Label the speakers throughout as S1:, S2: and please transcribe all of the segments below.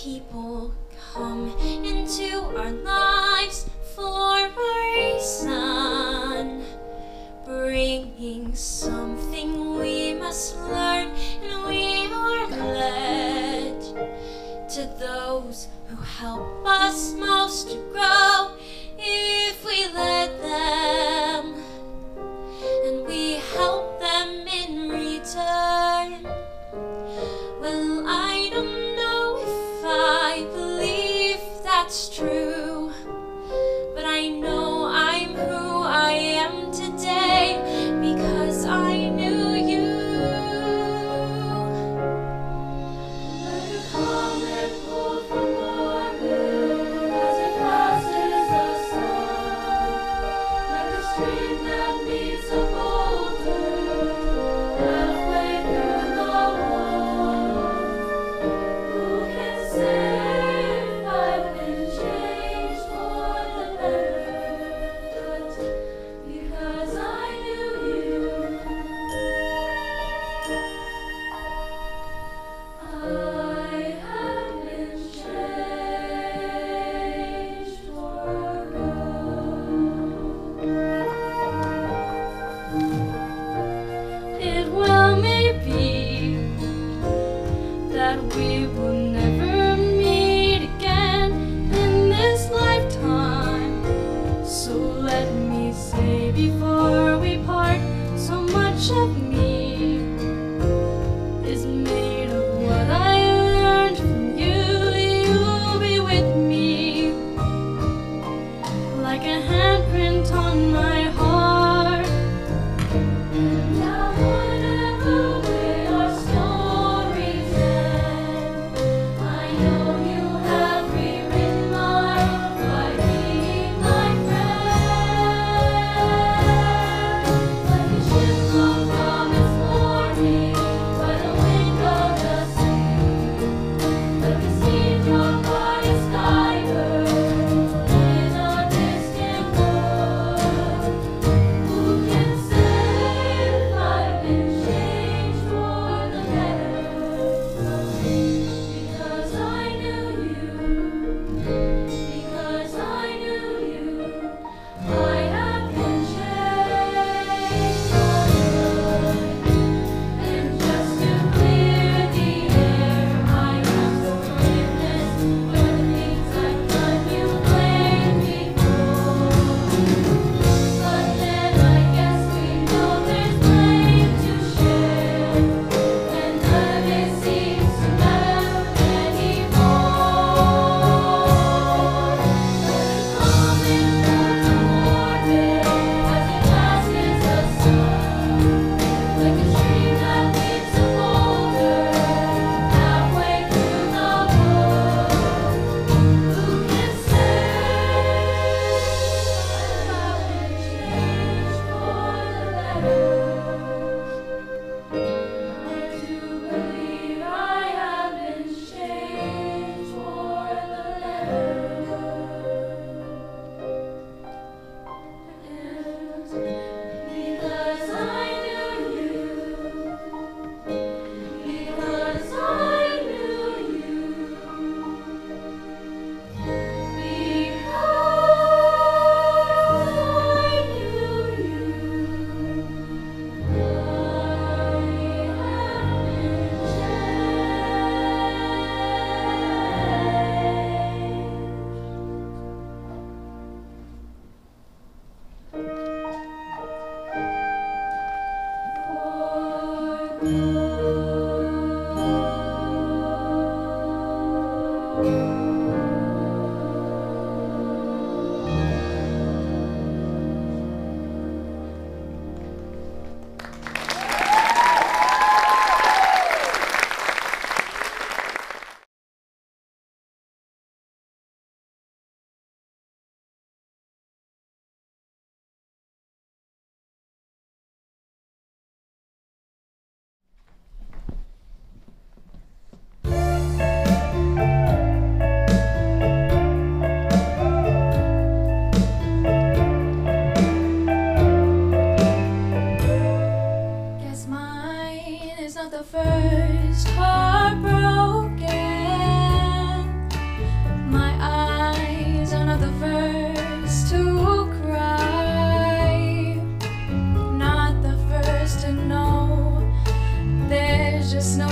S1: people come into our lives for a reason, bringing something we must learn, and we are led to those who help us most to grow if we let them, and we help them in return. Well, I don't know if I believe that's true, but I know I'm who I am today because I knew you. Like a comet pulled from orbit as it passes the sun, like a stream that meets a boulder halfway through the wall. Who can say if I've been changed for the better? But because I knew you, I have been changed for good. It well may be that we will never meet again in this lifetime. So let me say before we part, so much of me is made of what I learned from you. You'll be with me like a handprint on my heart. Now whatever way our stories end,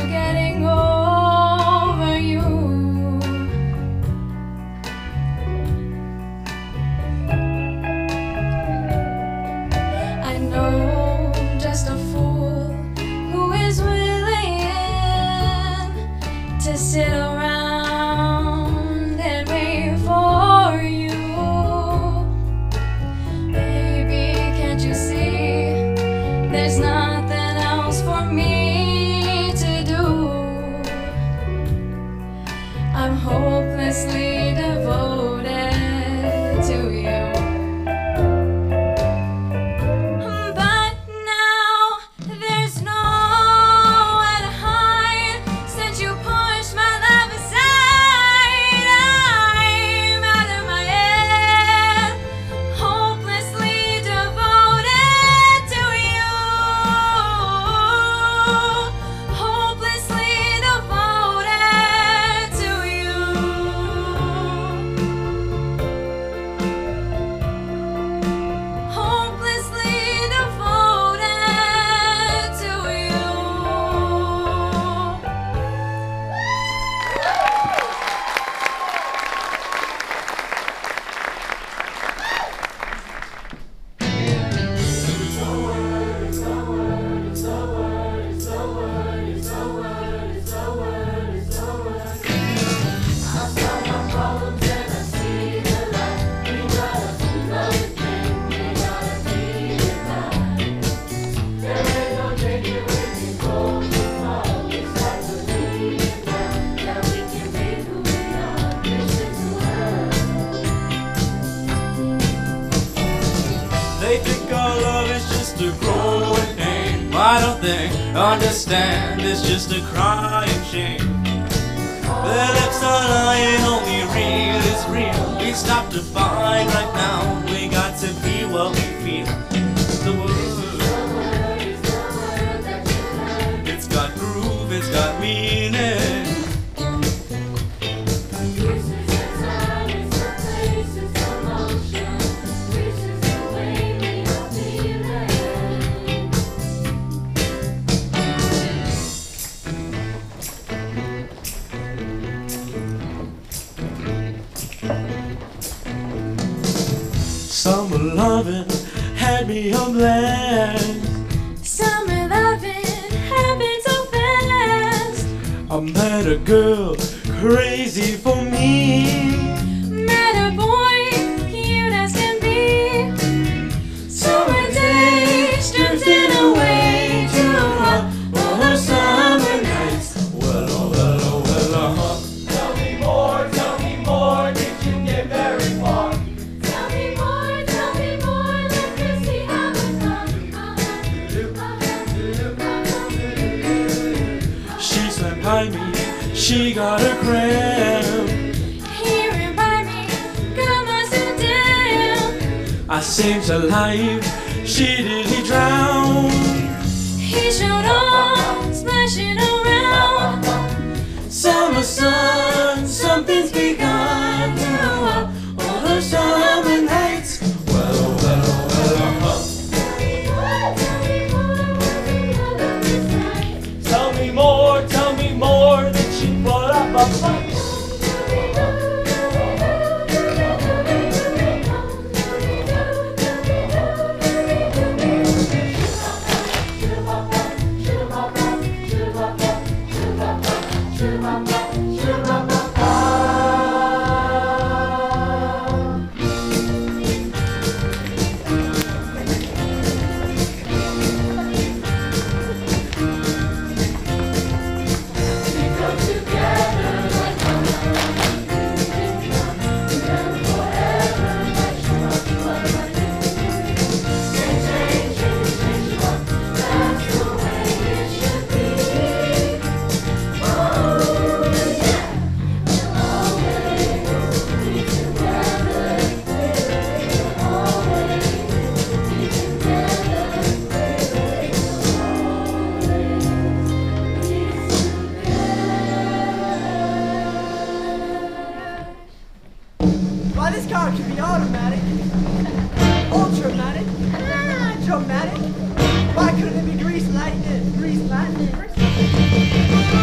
S1: getting over you. I know just a fool who is willing to sit around and wait for you. Baby, can't you see there's nothing else for me to do? I'm hopelessly devoted to you. But now there's nowhere to hide since you pushed my love aside. I'm out of my head, hopelessly devoted to you. Hopelessly devoted to you. Hopelessly devoted to you.
S2: They think our love is just a growing pain. Why don't they understand it's just a crying shame? Their lips are lying, only real is real. We stop to find right now. We got to be what we feel. The word, it's got groove, it's got meaning. Summer loving had me unblessed.
S1: Summer loving happened so fast.
S2: I met a girl crazy for me.
S1: Met a boy cute as can be. Summer days drifting away to all the summer nights.
S2: Well, oh, well, oh, well,
S3: Tell me more, did you get very far?
S1: Tell me more, let me see how it's done.
S2: She sat by me, she got a cramp.
S1: Here by me, got myself down.
S2: I saved her life, she did, he drowned.
S1: He showed off, splashing around.
S2: Summer sun, something's begun. All the summer nights. Well, oh, well, oh, well,
S3: Tell me more, that you put up a fight.
S4: This car can be automatic, ultramatic, dramatic. Why couldn't it be grease lightning? Grease lightning.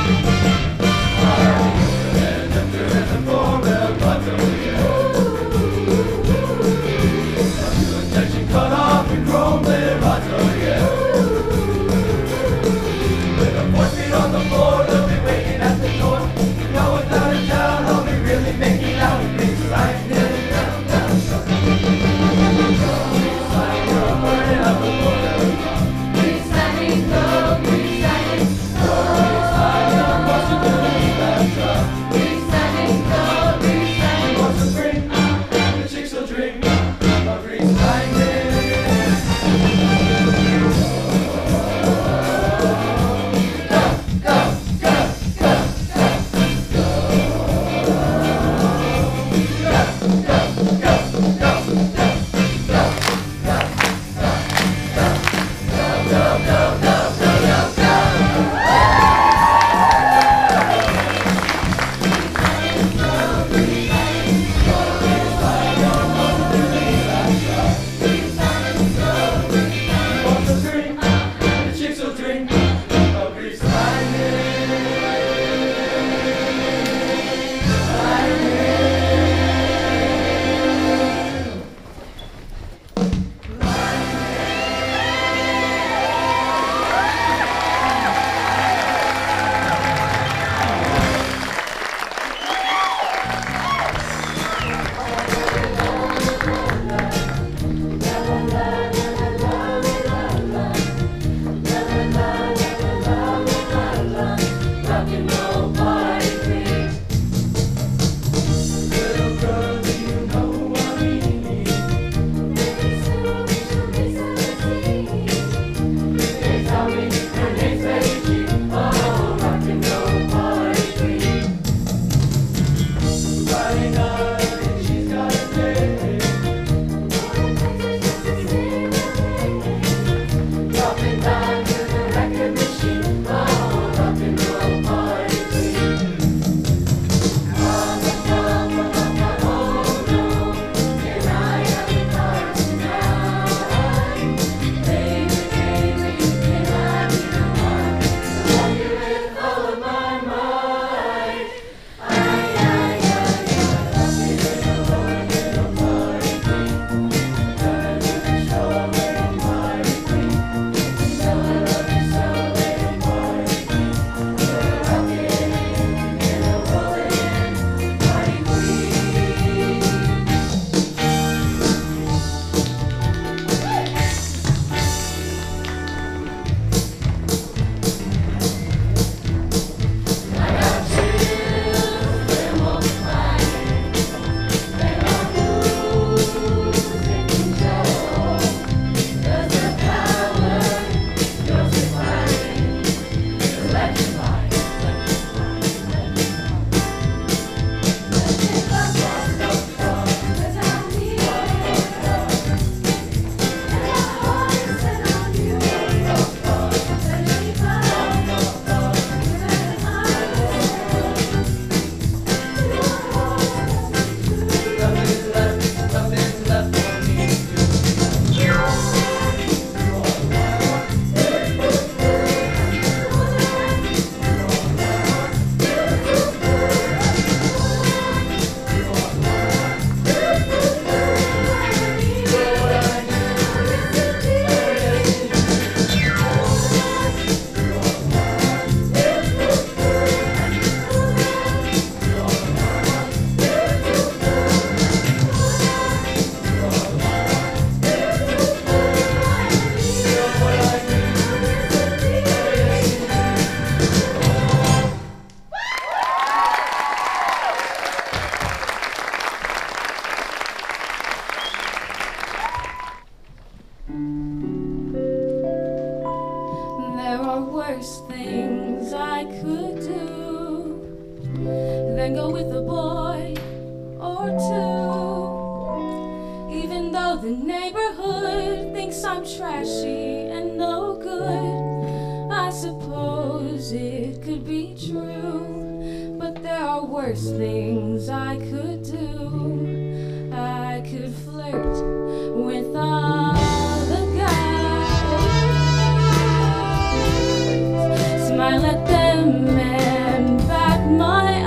S1: tango with a boy or two. Even though the neighborhood thinks I'm trashy and no good, I suppose it could be true. But there are worse things I could do. I could flirt with all the guys, smile at them and bat my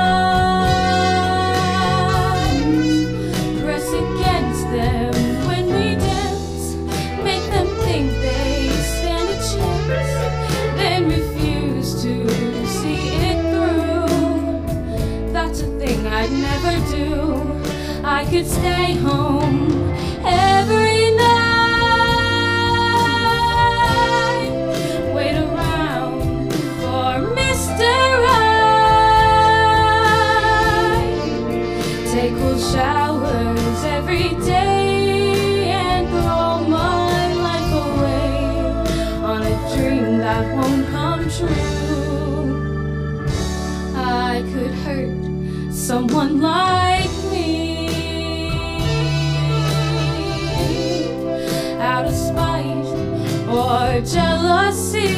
S1: eyes, press against them when we dance, make them think they stand a chance, then refuse to see it through. That's a thing I'd never do. I could stay home every night, wait around for Mr. Right, take cold showers every day and throw my life away on a dream that won't come true. I could hurt someone like me out of spite or jealousy.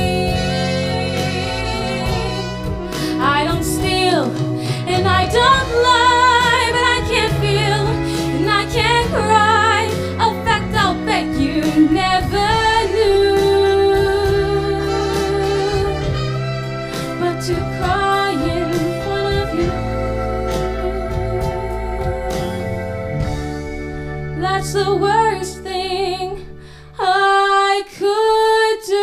S1: I don't steal and I don't lie, but I can't feel and I can't cry, a fact I'll bet you never knew. But to cry in front of you, that's the worst thing I could do.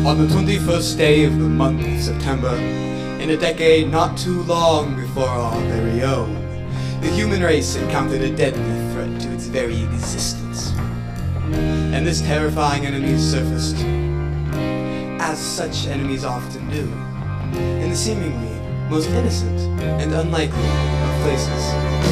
S5: On the 21st day of the month of September, in a decade not too long before our very own, the human race encountered a deadly threat to its very existence. And this terrifying enemy surfaced, as such enemies often do, in the seemingly most innocent and unlikely of places.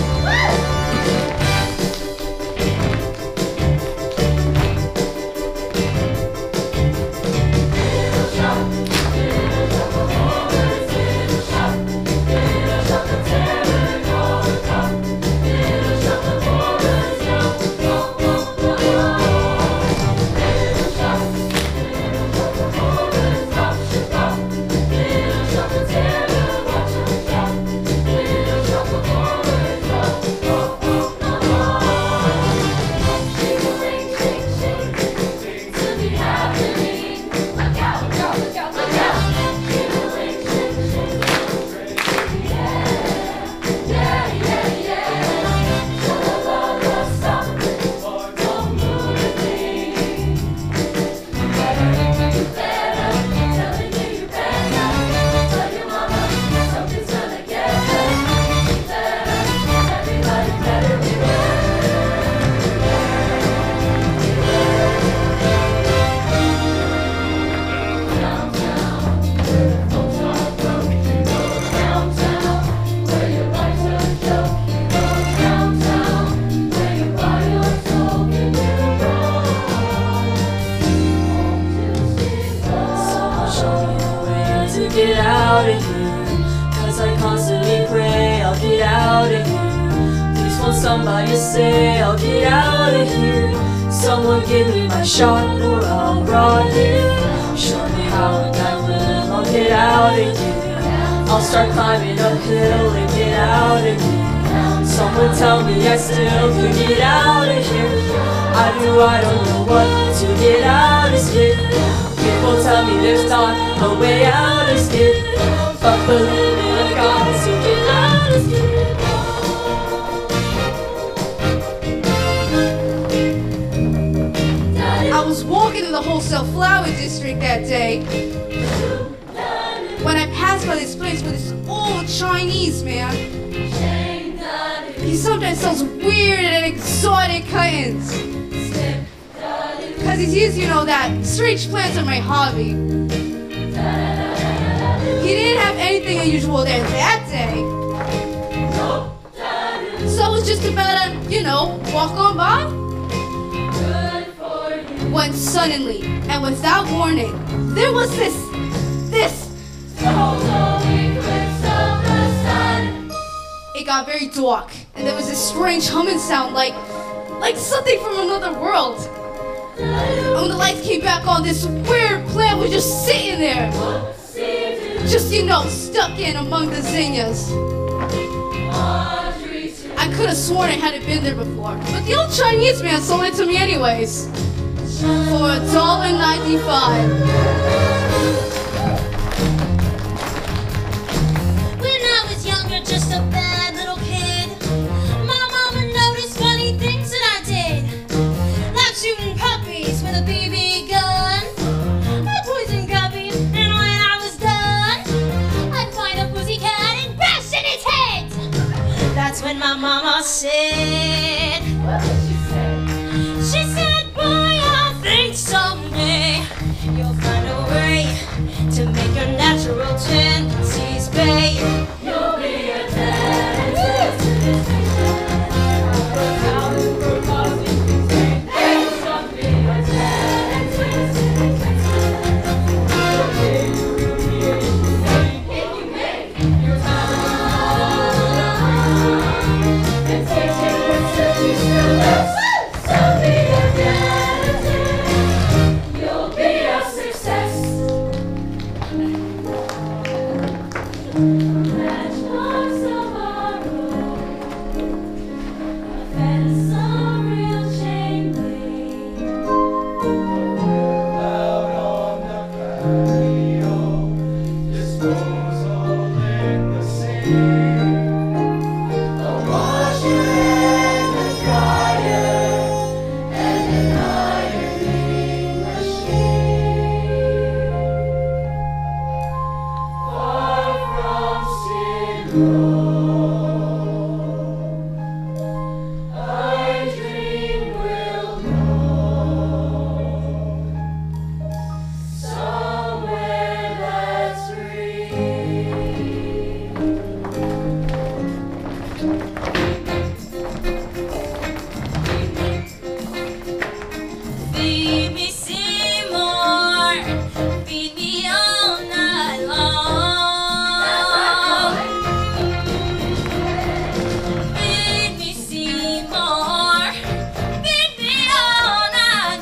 S1: Get out of here, 'cause I constantly pray I'll get out of here. Please won't somebody say I'll get out of here. Someone give me my shot or I'll rot here. Show me how and I will, I'll get out of here. I'll start climbing uphill and get out of here. Someone tell me I still could get out of here. I don't know what to get out of here. People tell me there's not a way out of here, but believe me, I've got to get out of here.
S6: I was walking in the wholesale flower district that day when I passed by this place with this old Chinese man. He sometimes sells weird and exotic kittens. 'Cause he's used, you know, that strange plants are my hobby. He didn't have anything unusual there that day. So I was just about to, you know, walk on by. When suddenly, and without warning, there was this. It got very dark, and there was this strange humming sound like something from another world. And when the lights came back on, this weird plant was just sitting there. Just, you know, stuck in among the zinnias. I could have sworn it hadn't been there before, but the old Chinese man sold it to me anyways. For $1.95.
S7: When I was younger, just a bad little kid, my mama noticed funny things that I did, like shooting puppies with a BB gun. I poisoned Guppy, and when I was done, I'd find a pussycat and bash in its head. That's when my mama said, what did she say? She said, boy, I think someday you'll find a way to make your natural tendencies pay. You'll be a dentist. Feed me, Seymour. Feed me all night long. Feed me, Seymour. Feed me all night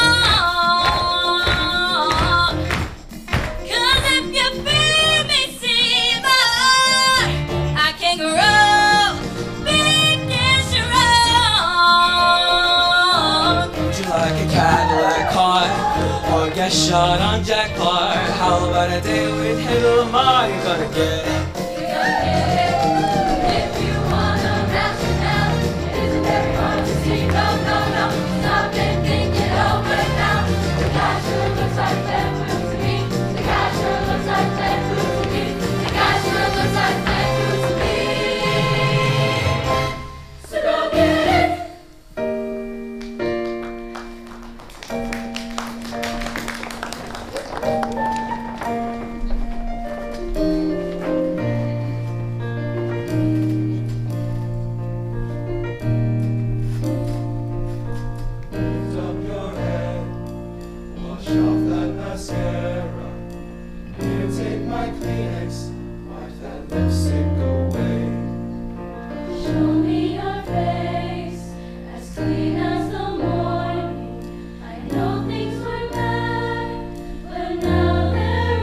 S7: long. 'Cause if you feed me, Seymour, I can grow big and strong.
S8: Would you like a Cadillac car or get shot on jackpot? How about a day with Hey Lamar? You gotta get it.
S1: If you wanna rationale, it isn't very hard to see. No, no, no, stop and think it over now. The guy sure looks like that food to me. The guy sure looks like that food to me. The guy sure looks like that food to me. So go get it.
S3: Lift up your head, wash off that mascara. Here, take my Kleenex, wipe that lipstick away.
S1: Show me your face, as clean as the morning. I know things were bad, but now they're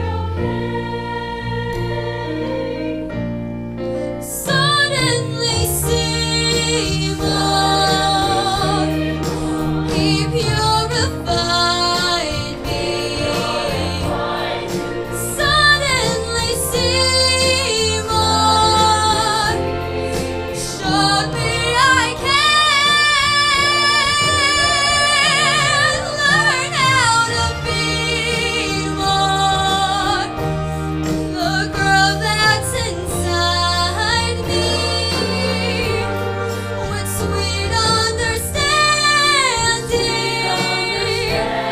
S1: okay.
S7: Suddenly, Seymour, he purified me. Suddenly, Seymour showed me I can learn how to be more the girl that's inside me, with sweet understanding.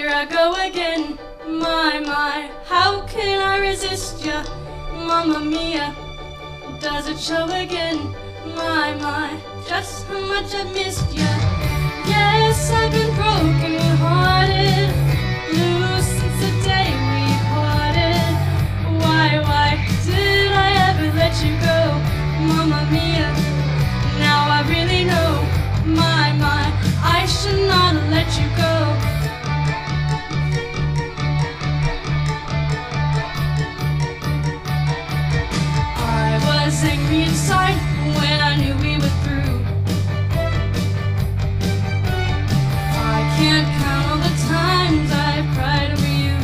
S1: Here I go again, my, how can I resist ya? Mamma mia, does it show again? My, just how much I've missed ya. Yes, I've been broken hearted, blue since the day we parted. Why did I ever let you go? Mamma mia, now I really know. My, I should not have let you go. I was angry inside when I knew we were through. I can't count all the times I've cried over you.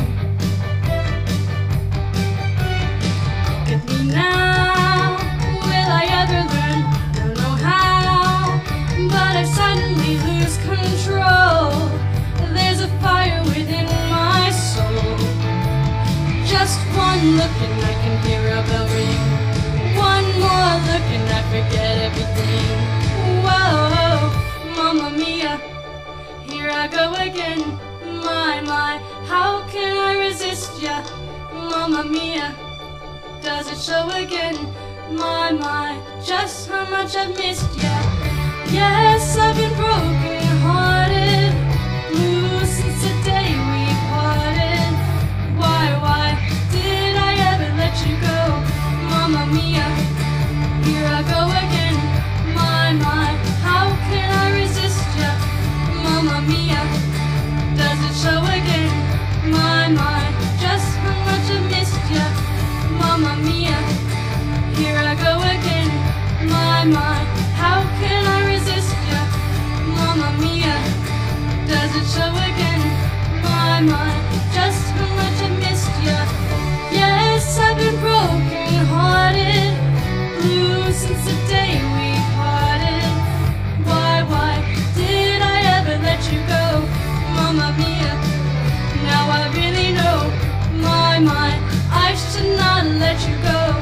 S1: Look at me now, will I ever learn? I don't know how, but I suddenly lose control. There's a fire within my soul. Just one look and I can hear a bell ring. One more look and I forget everything. Whoa, mamma mia, here I go again. My, how can I resist ya? Mamma mia, does it show again? My, just how much I've missed ya. Yes, I've been broken hearted, blue since the day we parted. Why did I ever let you go? Mamma mia, here I go again. My, how can I resist ya? Mamma mia, does it show again? My, just how much I missed ya. Mamma mia, here I go again. My, how can I resist ya? Mamma mia, does it show again? My, just how much I missed ya. Yes, I've been broken hearted, blue since the day we parted. Why did I ever let you go? Mamma mia, now I really know. My, I should not let you go.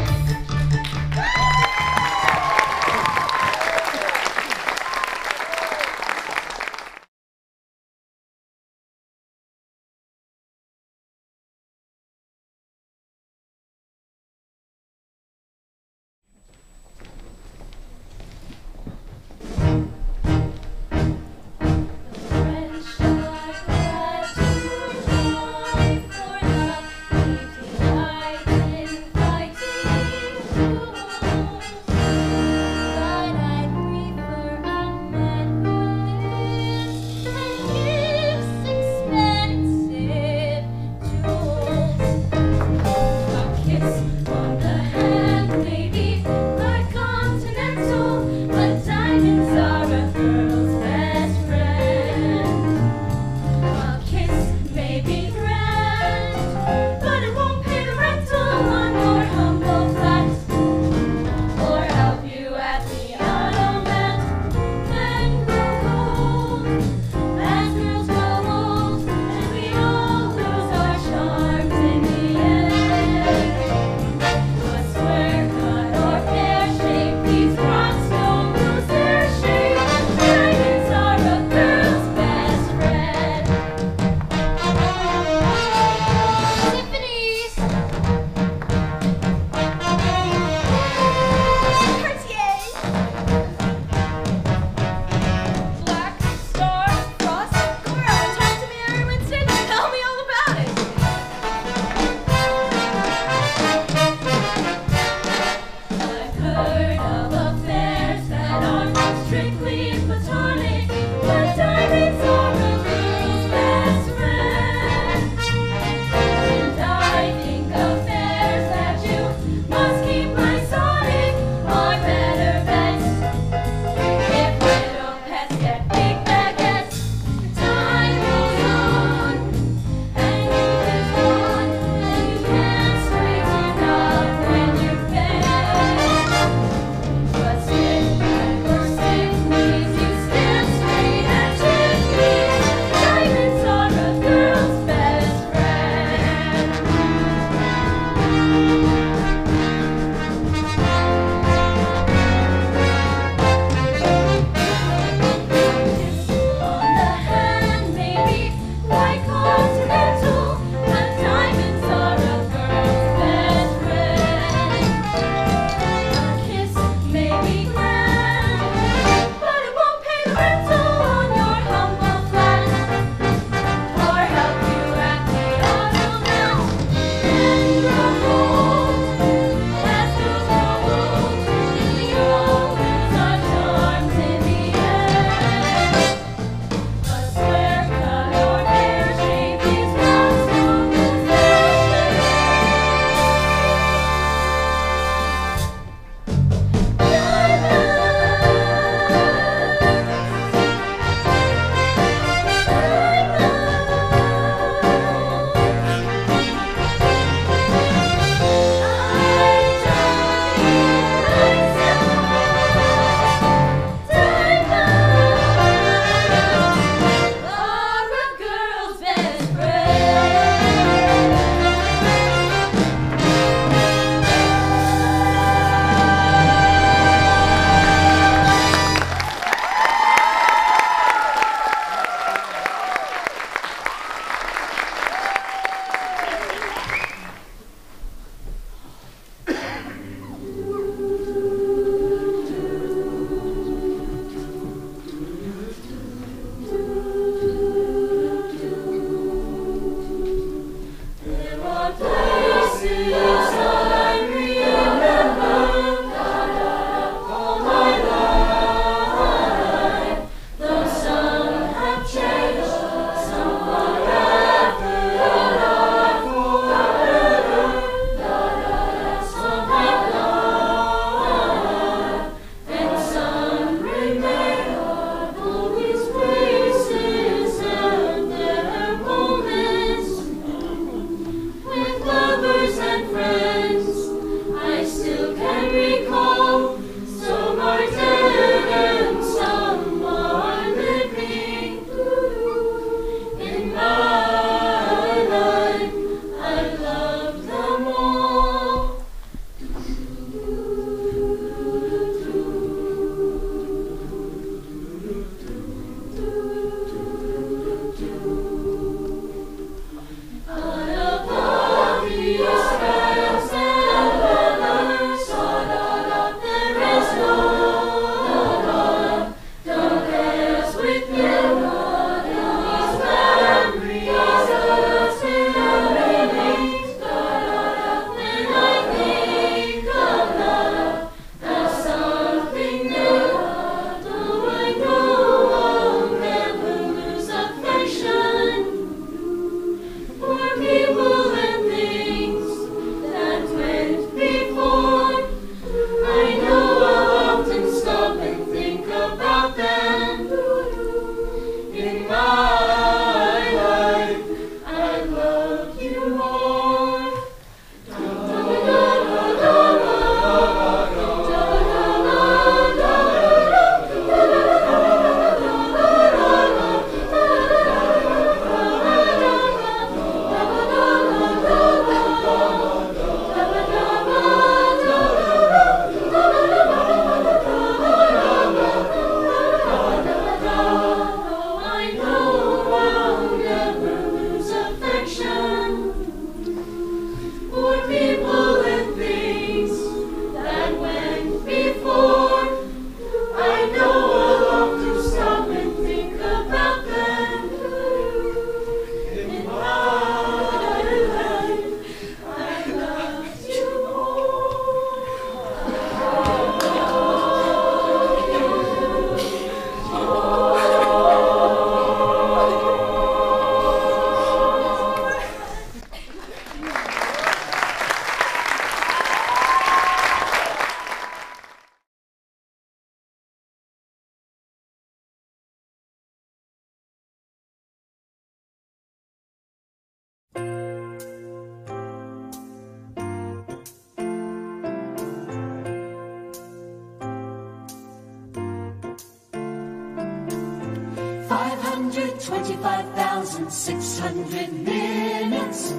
S9: 525,600 minutes,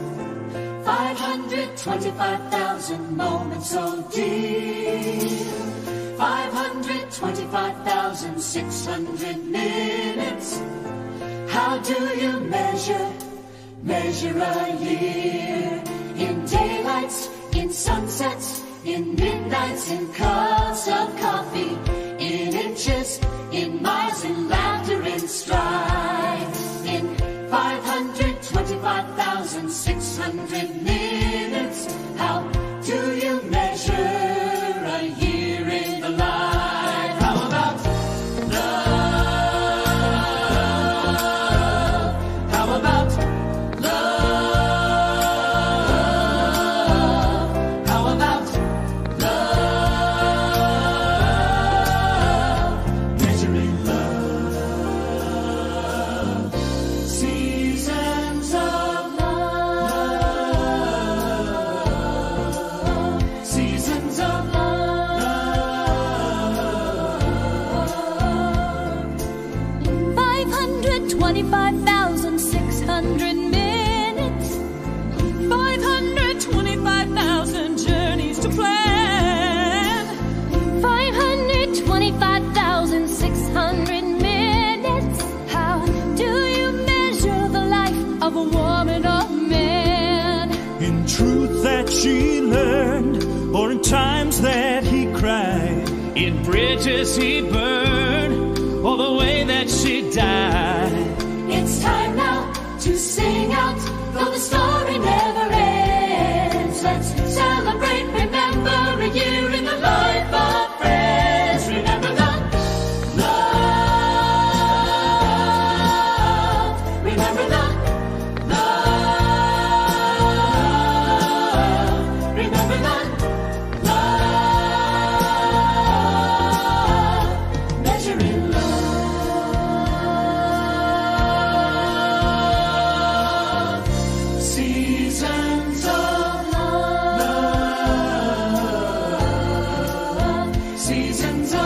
S9: 525,000 moments so dear, 525,600 minutes. How do you measure a year? In daylights, in sunsets, in midnights, in cups of coffee, in inches, in miles, in laughter, in strife, in 525,600 minutes. How do you measure a year in the life? How about love? How about love? How about love? Measuring love. Seasons of love. Seasons of love.
S7: 525,600 minutes, 525,000 journeys to plan, 525,600 minutes. How do you measure the life of a woman or man?
S10: In truth that she learned, or in times that he cried,
S8: In bridges he burned, or the way that she died.
S9: It's time now to sing out, though the story never ends. Let's celebrate, remember a year in the life of friends. Remember the love. Remember the love. Remember the love. Measuring love. Seasons of love. Seasons of